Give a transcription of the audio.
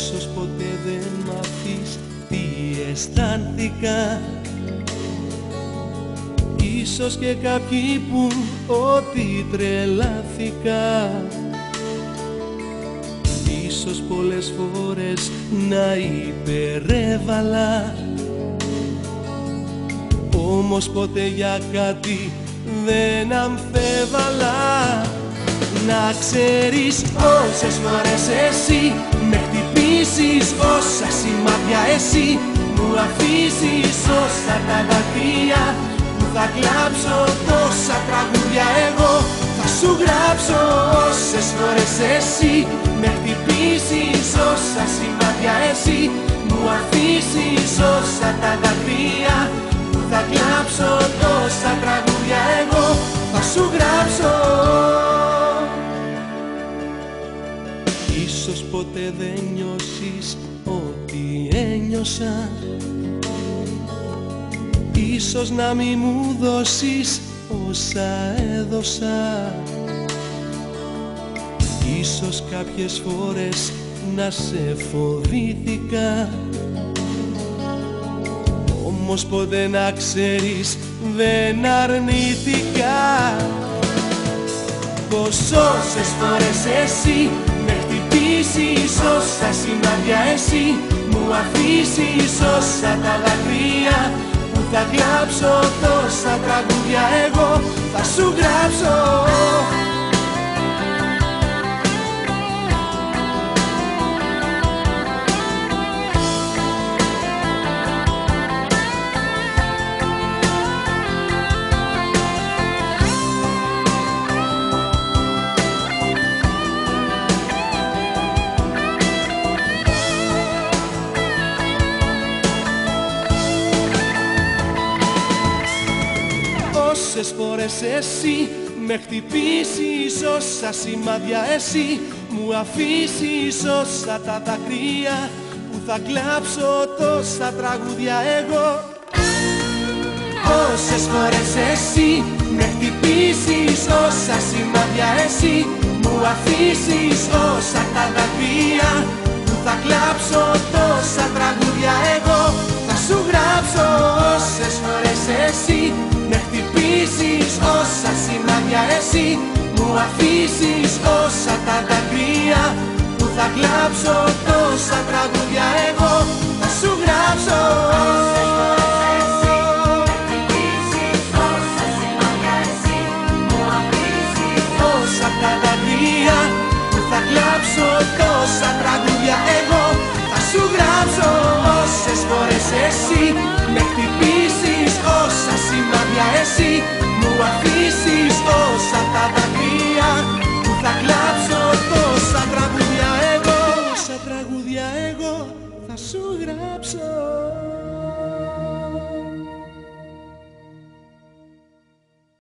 Ίσως ποτέ δεν μάθεις τι αισθάνθηκα. Ίσως και κάποιοι πουν ότι τρελάθηκα. Ίσως πολλές φορές να υπερέβαλα. Όμως ποτέ για κάτι δεν αμφέβαλα. Να ξέρεις όσες φορές εσύ με χτυπήσεις, όσα σημάδια εσύ μου αφήσεις, όσα τα δάκρυα που θα κλάψω, τόσα τραγούδια εγώ θα σου γράψω. Όσες φορές εσύ με χτυπήσεις, όσα σημάδια εσύ μου αφήσεις, όσα τα δάκρυα που θα κλάψω, τόσα τραγούδια εγώ θα σου γράψω. Ίσως ποτέ δεν νιώσεις ό,τι ένιωσα. Ίσως να μη μου δώσεις όσα έδωσα. Ίσως κάποιες φορές να σε φοβήθηκα. Όμως ποτέ να ξέρεις δεν αρνήθηκα. Πως όσες φορές εσύ με χτυπήσεις, όσα σημάδια εσύ μου αφήσεις, όσα τα δάκρυα που θα κλάψω, τόσα τραγούδια εγώ θα σου γράψω. Όσες φορές εσύ με χτυπήσεις, όσα σημάδια εσύ μου αφήσεις, όσα τα δάκρυα που θα κλάψω, τόσα τραγούδια εγώ. Όσες φορές εσύ με χτυπήσεις, όσα σημάδια εσύ μου αφήσεις, όσα τα δάκρυα που θα κλάψω, τόσα τραγούδια εγώ θα σου γράψω. Όσες φορές εσύ με χτυπήσεις, όσα σημάδια εσύ μου αφήσεις, όσα τα δάκρυα που θα κλάψω, τόσα τραγούδια εγώ θα σου γράψω.